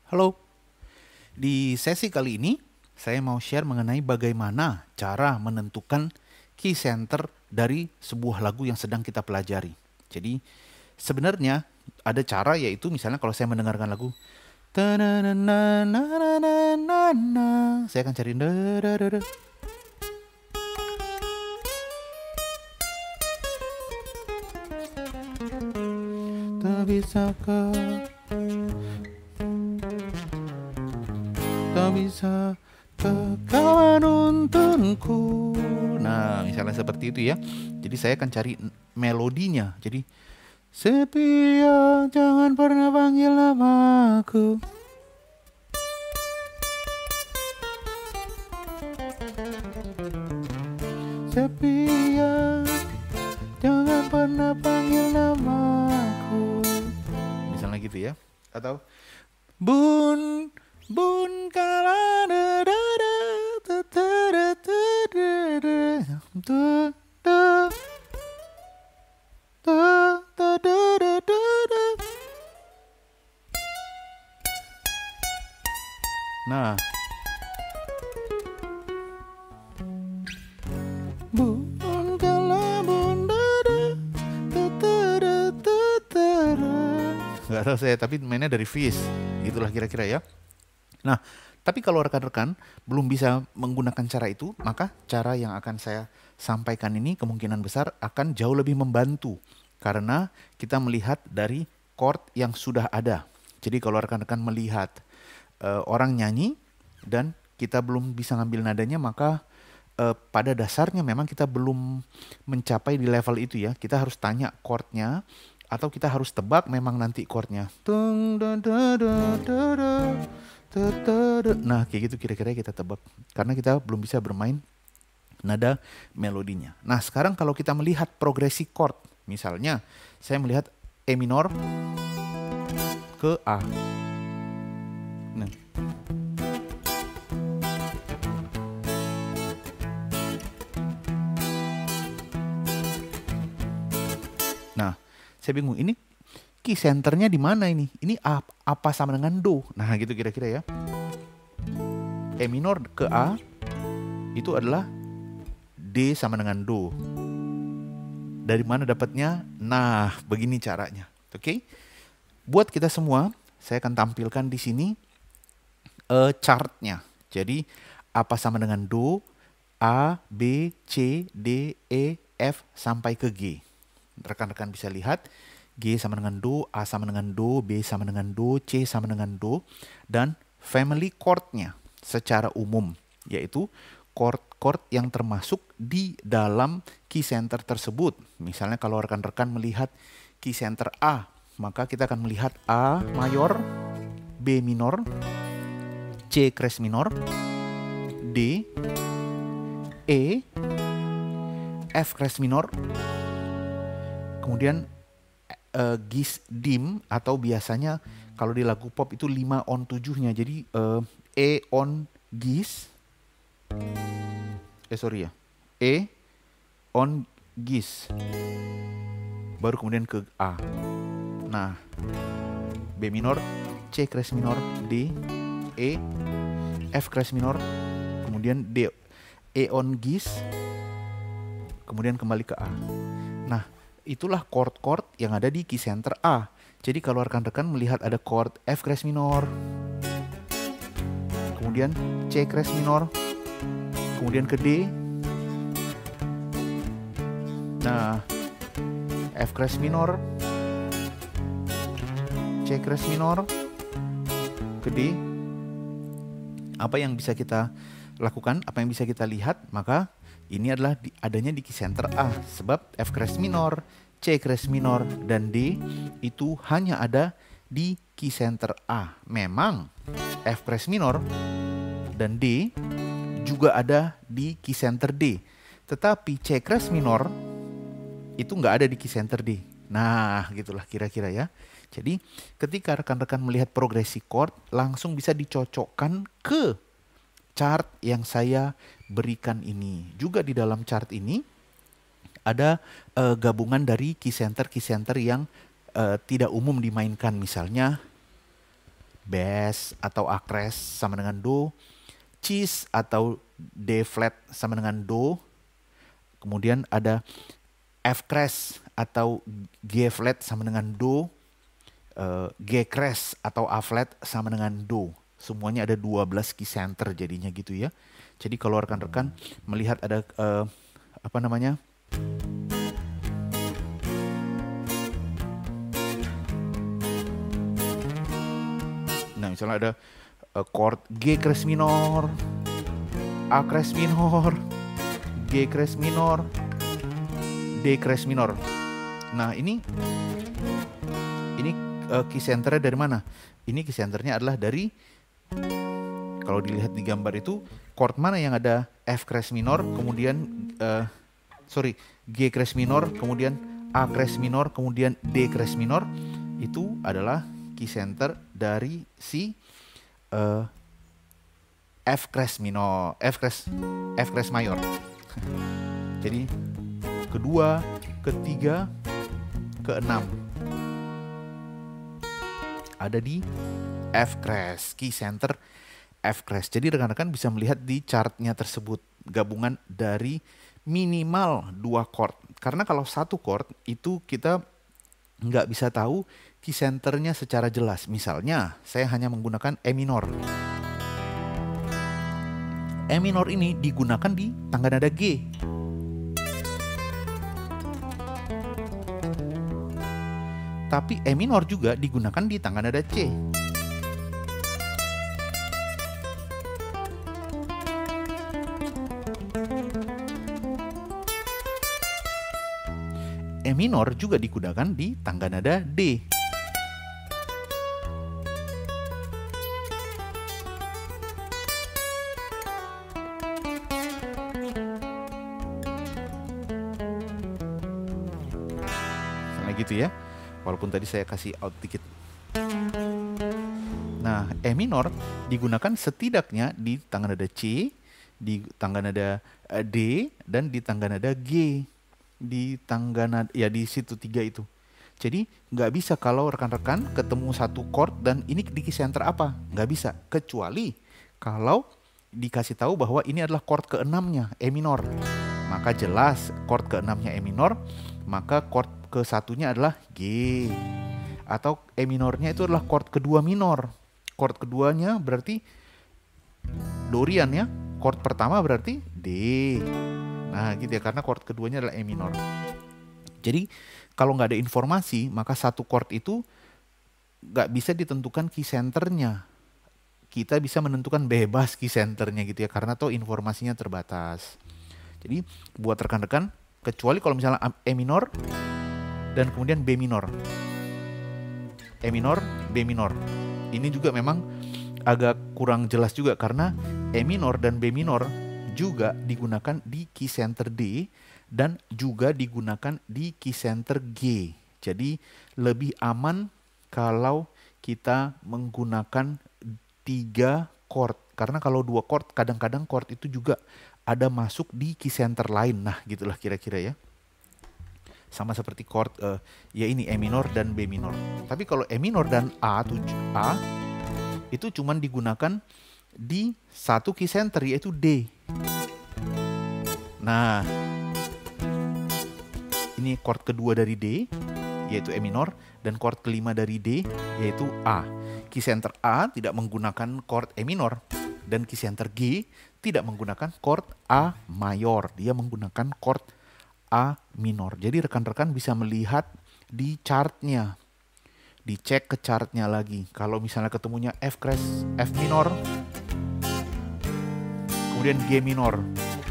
Halo, di sesi kali ini saya mau share mengenai bagaimana cara menentukan key center dari sebuah lagu yang sedang kita pelajari. Jadi sebenarnya ada cara, yaitu misalnya kalau saya mendengarkan lagu tananananananana, saya akan cari dadadada. Tak bisakah, tak bisa kau menuntunku. Nah, misalnya seperti itu ya. Jadi saya akan cari melodinya. Jadi sepia, jangan pernah panggil namaku. Sepia, jangan pernah panggil namaku. Misalnya gitu ya. Atau Bun, bun kala da da da da da da da da da da. Nah, bun kala bun da da da da da da. Gak tahu saya, tapi mainnya dari Fish. Itulah kira-kira ya. Nah, tapi kalau rekan-rekan belum bisa menggunakan cara itu, maka cara yang akan saya sampaikan ini kemungkinan besar akan jauh lebih membantu. Karena kita melihat dari chord yang sudah ada. Jadi kalau rekan-rekan melihat orang nyanyi dan kita belum bisa ngambil nadanya, maka pada dasarnya memang kita belum mencapai di level itu ya. Kita harus tanya chordnya, atau kita harus tebak memang nanti chordnya. Nah, kayak gitu kira-kira kita tebak. Karena kita belum bisa bermain nada melodinya. Nah, sekarang kalau kita melihat progresi chord, misalnya saya melihat E minor ke A. Nah, saya bingung, ini key centernya di mana ini? Ini apa sama dengan do? Nah, gitu kira-kira ya. E minor ke A itu adalah D sama dengan do. Dari mana dapatnya? Nah, begini caranya. Oke? Buat kita semua, saya akan tampilkan di sini chartnya. Jadi, apa sama dengan do, A, B, C, D, E, F sampai ke G. Rekan-rekan bisa lihat G sama dengan do, A sama dengan do, B sama dengan do, C sama dengan do, dan family chord-nya secara umum, yaitu chord-chord yang termasuk di dalam key center tersebut. Misalnya kalau rekan-rekan melihat key center A, maka kita akan melihat A mayor, B minor, C cres minor, D, E, F cres minor, kemudian Gis dim, atau biasanya kalau di lagu pop itu 5 on 7-nya. Jadi E on Gis, E on Gis, baru kemudian ke A. Nah, B minor, C cres minor, D, E, F cres minor, kemudian D, E on Gis, kemudian kembali ke A. Nah, itulah chord-chord yang ada di key center A. Jadi kalau rekan-rekan melihat ada chord F cres minor, kemudian C cres minor, kemudian ke D. Nah, F cres minor, C cres minor, ke D. Apa yang bisa kita lakukan, apa yang bisa kita lihat, maka ini adalah adanya di key center A, sebab F cres minor, C cres minor, dan D itu hanya ada di key center A. Memang F cres minor dan D juga ada di key center D, tetapi C cres minor itu nggak ada di key center D. Nah, gitulah kira-kira ya. Jadi ketika rekan-rekan melihat progresi chord, langsung bisa dicocokkan ke chart yang saya berikan ini. Juga di dalam chart ini ada gabungan dari key center yang tidak umum dimainkan. Misalnya bass atau A crash sama dengan do, cis atau D flat sama dengan do, kemudian ada F crash atau G flat sama dengan do, G crash atau A flat sama dengan do. Semuanya ada 12 key center jadinya gitu ya. Jadi kalau rekan-rekan melihat ada apa namanya? Nah, misalnya ada chord G crash minor, A crash minor, G crash minor, D crash minor. Nah, ini key centernya dari mana? Ini key centernya adalah dari, kalau dilihat di gambar itu, chord mana yang ada F crash minor, kemudian G crash minor, kemudian A crash minor, kemudian D crash minor, itu adalah key center dari si F crash minor, F crash mayor. Jadi kedua, ketiga, keenam ada di F crash, key center F crash. Jadi rekan-rekan bisa melihat di chartnya tersebut gabungan dari minimal 2 chord. Karena kalau 1 chord itu kita nggak bisa tahu key centernya secara jelas. Misalnya saya hanya menggunakan E minor. E minor ini digunakan di tangga nada G. Tapi E minor juga digunakan di tangga nada C. E minor juga digunakan di tangga nada D. Sama gitu ya. Walaupun tadi saya kasih out dikit. Nah, E minor digunakan setidaknya di tangga nada C, di tangga nada D, dan di tangga nada G. Di tangga nada, ya di situ 3 itu. Jadi nggak bisa kalau rekan-rekan ketemu 1 chord dan ini di key center apa? Nggak bisa. Kecuali kalau dikasih tahu bahwa ini adalah chord ke-6-nya, E minor. Maka jelas chord ke-6-nya E minor, maka chord ke-1-nya adalah G. Atau E minornya itu adalah chord kedua minor. Chord keduanya berarti Dorian ya. Chord pertama berarti D. Nah gitu ya, karena chord keduanya adalah E minor. Jadi kalau nggak ada informasi, maka 1 chord itu nggak bisa ditentukan key centernya. Kita bisa menentukan bebas key centernya gitu ya, karena toh informasinya terbatas. Jadi buat rekan-rekan, kecuali kalau misalnya E minor dan kemudian B minor. E minor, B minor. Ini juga memang agak kurang jelas juga karena E minor dan B minor juga digunakan di key center D dan juga digunakan di key center G. Jadi lebih aman kalau kita menggunakan 3 chord. Karena kalau 2 chord, kadang-kadang chord itu juga ada masuk di key center lain. Nah gitulah kira-kira ya. Sama seperti chord ya ini E minor dan B minor. Tapi kalau E minor dan A itu cuman digunakan di 1 key center yaitu D. Nah, ini chord kedua dari D yaitu E minor dan chord kelima dari D yaitu A. Key center A tidak menggunakan chord E minor dan key center G tidak menggunakan chord A mayor. Dia menggunakan chord A minor. Jadi rekan-rekan bisa melihat di chartnya. Dicek ke chartnya lagi. Kalau misalnya ketemunya F crash, F minor, kemudian G minor.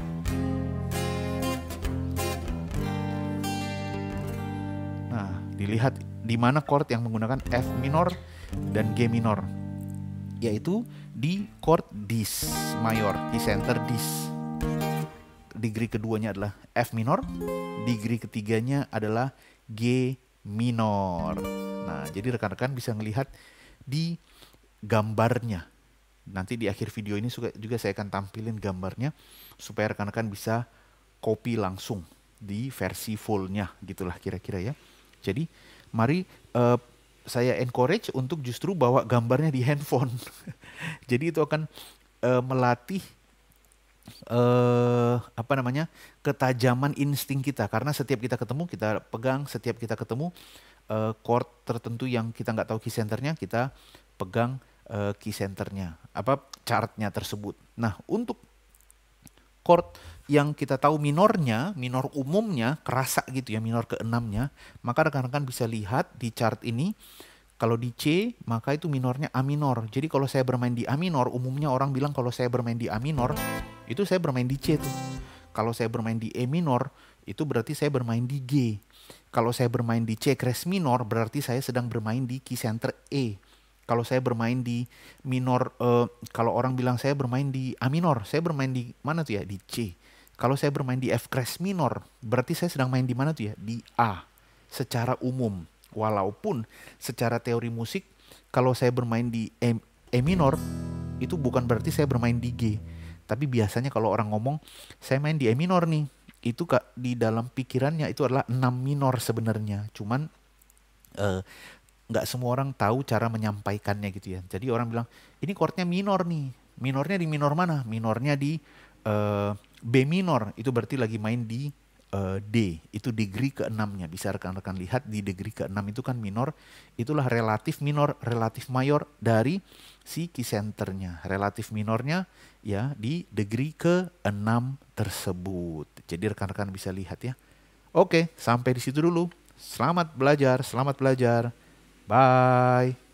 Nah, dilihat di mana chord yang menggunakan F minor dan G minor. Yaitu di chord dis mayor, key center dis. Degree keduanya adalah F minor, degree ketiganya adalah G minor. Nah, jadi rekan-rekan bisa melihat di gambarnya. Nanti di akhir video ini juga saya akan tampilin gambarnya supaya rekan-rekan bisa copy langsung di versi fullnya, gitulah kira-kira ya. Jadi mari saya encourage untuk justru bawa gambarnya di handphone. Jadi itu akan melatih apa namanya, ketajaman insting kita, karena setiap kita ketemu kita pegang, setiap kita ketemu chord tertentu yang kita nggak tahu key centernya, kita pegang key centernya, apa chartnya tersebut. Nah, untuk chord yang kita tahu minornya, minor umumnya kerasa gitu ya, minor keenamnya, maka rekan-rekan bisa lihat di chart ini. Kalau di C, maka itu minornya A minor. Jadi kalau saya bermain di A minor, umumnya orang bilang kalau saya bermain di A minor, itu saya bermain di C tuh. Kalau saya bermain di E minor, itu berarti saya bermain di G. Kalau saya bermain di C crash minor, berarti saya sedang bermain di key center E. Kalau saya bermain di minor, kalau orang bilang saya bermain di A minor, saya bermain di mana tuh ya? Di C. Kalau saya bermain di F crash minor, berarti saya sedang main di mana tuh ya? Di A. Secara umum. Walaupun secara teori musik, kalau saya bermain di E minor, itu bukan berarti saya bermain di G. Tapi biasanya kalau orang ngomong, saya main di E minor nih, itu di dalam pikirannya itu adalah 6 minor sebenarnya. Cuman nggak semua orang tahu cara menyampaikannya gitu ya. Jadi orang bilang, ini chordnya minor nih. Minornya di minor mana? Minornya di B minor. Itu berarti lagi main di D, itu degree ke-6-nya. Bisa rekan-rekan lihat di degree ke-6 itu kan minor, itulah relatif minor, relatif mayor dari si key centernya. Relatif minornya ya di degree ke-6 tersebut. Jadi rekan-rekan bisa lihat ya. Oke, sampai di situ dulu. Selamat belajar, selamat belajar. Bye.